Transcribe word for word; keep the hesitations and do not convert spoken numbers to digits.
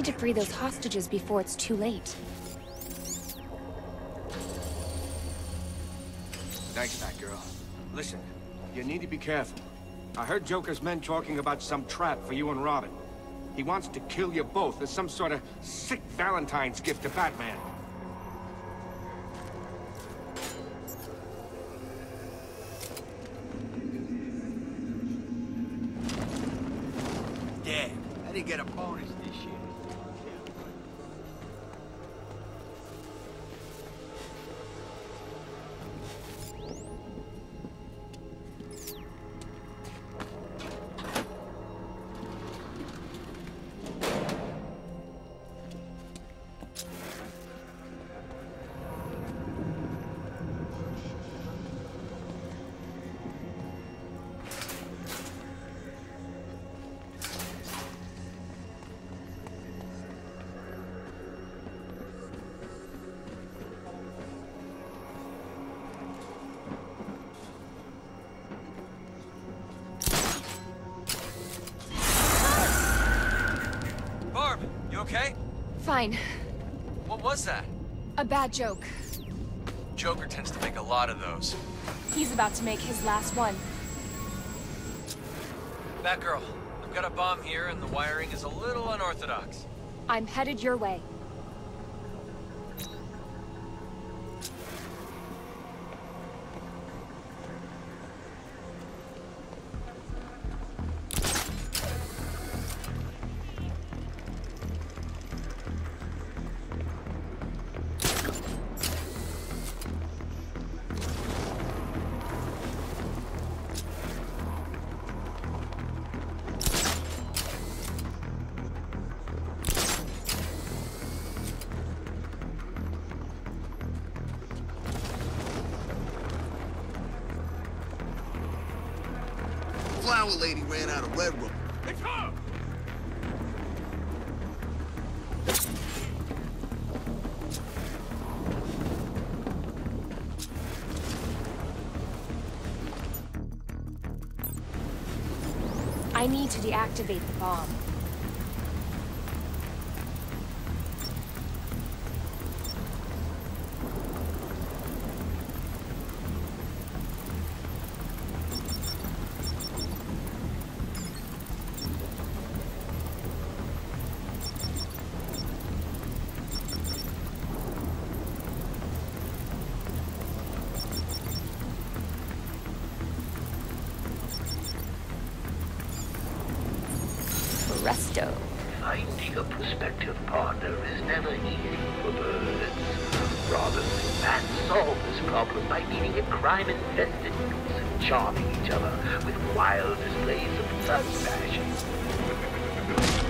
need to free those hostages before it's too late. Thanks, Batgirl. Listen, you need to be careful. I heard Joker's men talking about some trap for you and Robin. He wants to kill you both as some sort of sick Valentine's gift to Batman. Damn, I didn't get a bonus this year. Okay? Fine. What was that? A bad joke. Joker tends to make a lot of those. He's about to make his last one. Batgirl, I've got a bomb here and the wiring is a little unorthodox. I'm headed your way. Flower lady ran out of red room. It's her! I need to deactivate the bomb. Resto. Finding a prospective partner is never easy for birds. Robin and Bat solve this problem by meeting in crime-infested nooks and charming each other with wild displays of sun passion.